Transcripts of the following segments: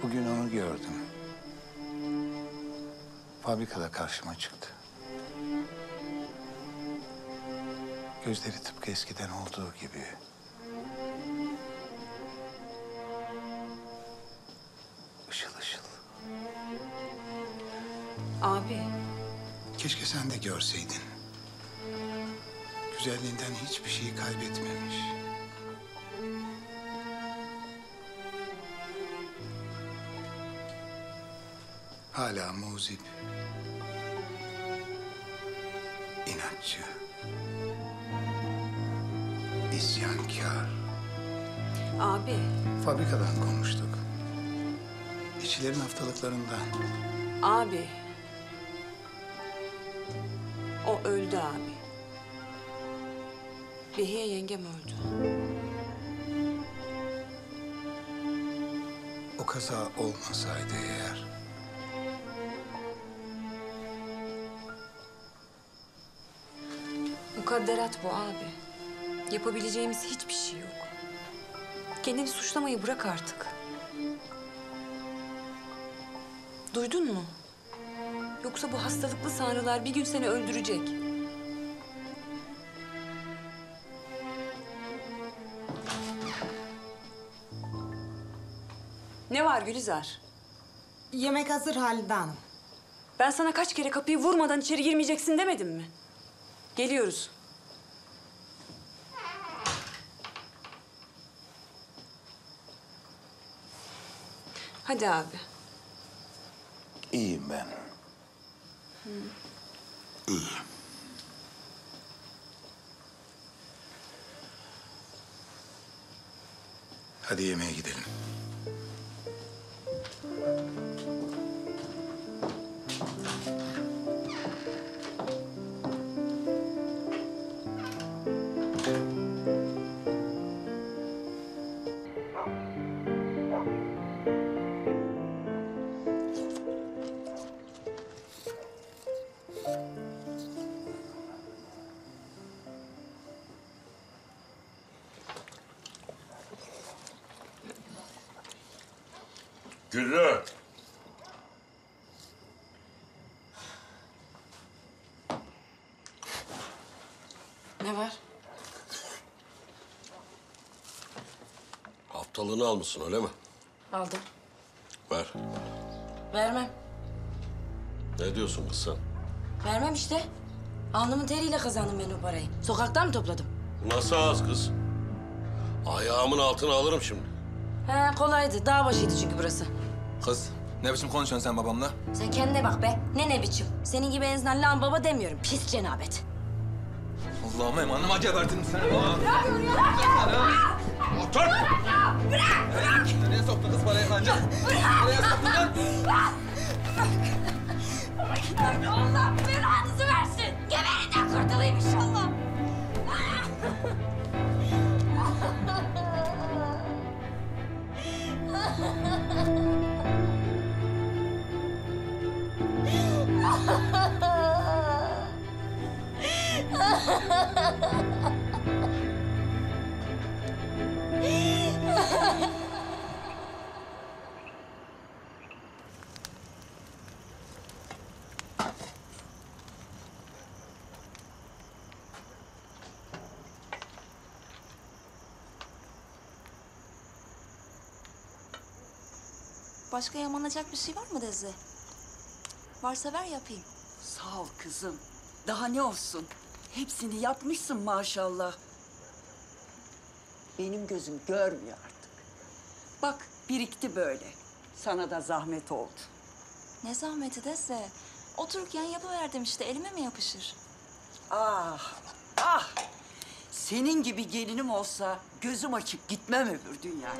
Bugün onu gördüm. Fabrikada karşıma çıktı. Gözleri tıpkı eskiden olduğu gibi. Işıl ışıl. Abi. Keşke sen de görseydin. Güzelliğinden hiçbir şeyi kaybetmemiş. Hala muzip. İnatçı. İsyankar. Abi. Fabrikadan konuştuk. İşçilerin haftalıklarından. Abi. O öldü abi. Behiye yengem öldü. O kaza olmasaydı eğer... Mukadderat bu abi. Yapabileceğimiz hiçbir şey yok. Kendini suçlamayı bırak artık. Duydun mu? Yoksa bu hastalıklı sanrılar bir gün seni öldürecek. Ne var Gülizar? Yemek hazır Halide Hanım. Ben sana kaç kere kapıyı vurmadan içeri girmeyeceksin demedim mi? Geliyoruz. Hadi abi. İyiyim ben. İyiyim. Hadi yemeğe gidelim. Güllü. Ne var? Haftalığını almışsın öyle mi? Aldım. Ver. Vermem. Ne diyorsun kız sen? Vermem işte. Alnımın teriyle kazandım ben o parayı. Sokaktan mı topladım? Nasıl az kız? Ayağımın altına alırım şimdi. He kolaydı. Dağ başıydı çünkü burası. Kız, ne biçim konuşuyorsun sen babamla? Sen kendine bak be. Ne biçim. Senin gibi en azından lan baba demiyorum. Pis cenabet. Allah'ım emanıma gebertin seni. Otur! Nereye soktun kız parayı kancı? Nereye soktun lan? Allah belanızı versin. Geberinden kurtulayım inşallah. Başka yamanacak bir şey var mı Deze? Varsa ver yapayım. Sağ ol kızım. Daha ne olsun? Hepsini yapmışsın maşallah. Benim gözüm görmüyor artık. Bak birikti böyle. Sana da zahmet oldu. Ne zahmeti Deze? Otururken yapıverdim işte, elime mi yapışır? Ah, ah! Senin gibi gelinim olsa gözüm açık gitmem öbür dünyaya.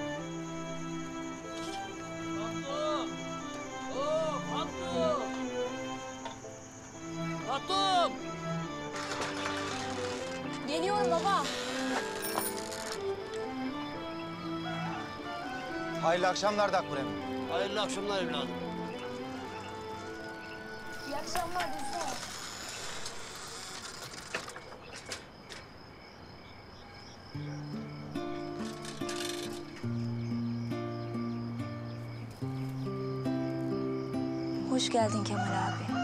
Geliyorum baba. Hayırlı akşamlar Dakbur Emmi. Hayırlı akşamlar evladım. İyi akşamlar Deze. Hoş geldin Kemal abi.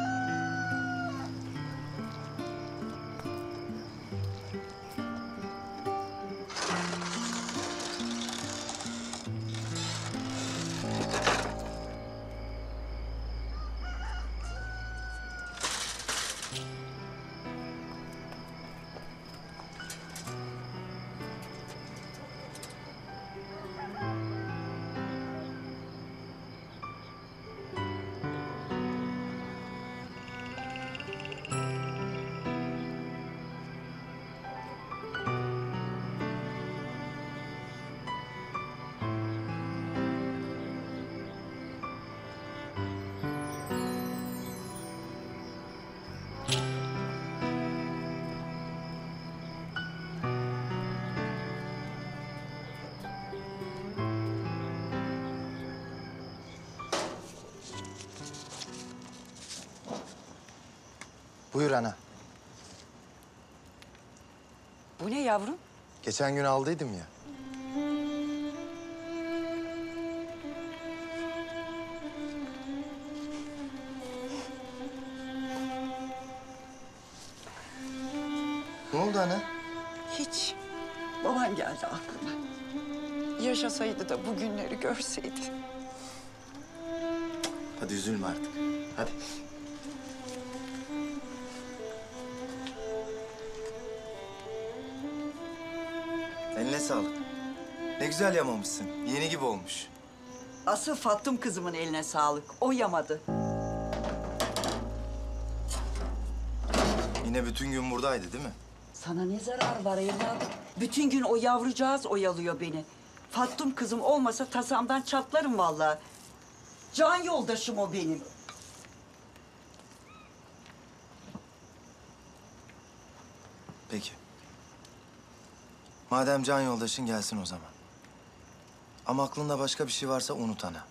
Buyur ana. Bu ne yavrum? Geçen gün aldıydım ya. Ne oldu ana? Hiç. Baban geldi aklıma. Yaşasaydı da bu günleri görseydi. Hadi üzülme artık. Hadi. Eline sağlık. Ne güzel yamamışsın. Yeni gibi olmuş. Asıl Fattım kızımın eline sağlık. O yamadı. Yine bütün gün buradaydı değil mi? Sana ne zarar var evladım? Bütün gün o yavrucağız oyalıyor beni. Fattım kızım olmasa tasamdan çatlarım vallahi. Can yoldaşım o benim. Peki. Madem can yoldaşın gelsin o zaman. Ama aklında başka bir şey varsa unut ana.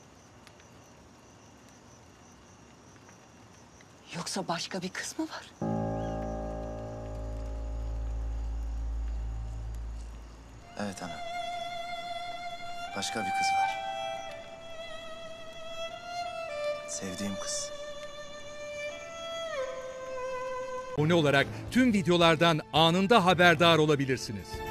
Yoksa başka bir kız mı var? Evet ana. Başka bir kız var. Sevdiğim kız. Abone olarak tüm videolardan anında haberdar olabilirsiniz.